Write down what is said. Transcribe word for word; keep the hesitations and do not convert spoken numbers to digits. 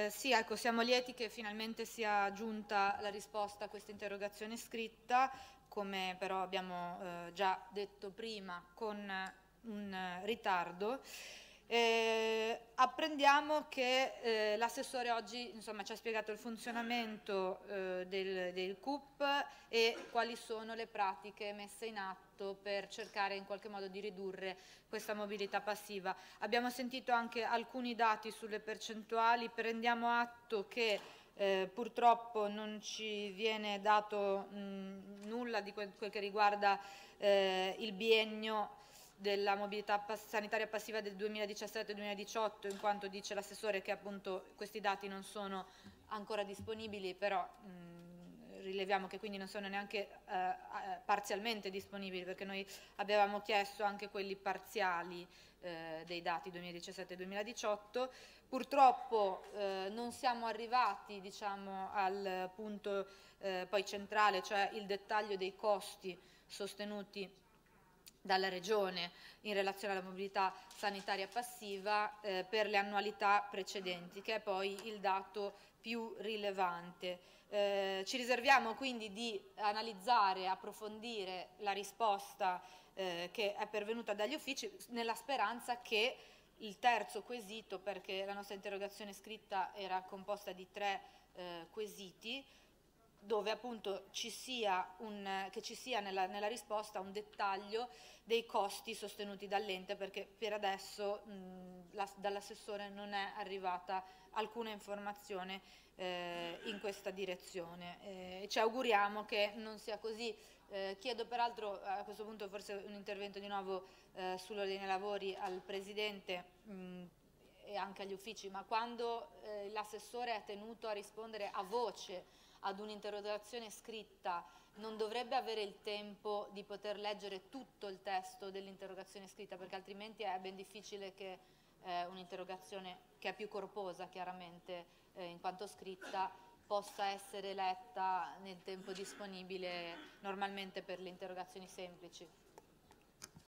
Eh, sì, ecco, siamo lieti che finalmente sia giunta la risposta a questa interrogazione scritta, come però abbiamo eh, già detto prima, con un eh, ritardo. Eh, apprendiamo che eh, l'assessore oggi insomma, ci ha spiegato il funzionamento eh, del, del C U P e quali sono le pratiche messe in atto per cercare in qualche modo di ridurre questa mobilità passiva. Abbiamo sentito anche alcuni dati sulle percentuali, prendiamo atto che eh, purtroppo non ci viene dato mh, nulla di quel, quel che riguarda eh, il biennio della mobilità pass- sanitaria passiva del duemiladiciassette duemiladiciotto, in quanto dice l'assessore che appunto questi dati non sono ancora disponibili, però mh, rileviamo che quindi non sono neanche eh, parzialmente disponibili, perché noi avevamo chiesto anche quelli parziali eh, dei dati duemiladiciassette duemiladiciotto. Purtroppo eh, non siamo arrivati, diciamo, al punto eh, poi centrale, cioè il dettaglio dei costi sostenuti dalla Regione in relazione alla mobilità sanitaria passiva eh, per le annualità precedenti, che è poi il dato più rilevante. Eh, ci riserviamo quindi di analizzare, approfondire la risposta eh, che è pervenuta dagli uffici, nella speranza che il terzo quesito, perché la nostra interrogazione scritta era composta di tre eh, quesiti, dove appunto ci sia un, che ci sia nella, nella risposta un dettaglio dei costi sostenuti dall'ente, perché per adesso dall'assessore non è arrivata alcuna informazione eh, in questa direzione. Eh, ci auguriamo che non sia così. Eh, chiedo peraltro a questo punto forse un intervento di nuovo eh, sull'ordine dei lavori al Presidente mh, e anche agli uffici, ma quando eh, l'assessore è tenuto a rispondere a voce ad un'interrogazione scritta, non dovrebbe avere il tempo di poter leggere tutto il testo dell'interrogazione scritta, perché altrimenti è ben difficile che eh, un'interrogazione che è più corposa chiaramente eh, in quanto scritta possa essere letta nel tempo disponibile normalmente per le interrogazioni semplici.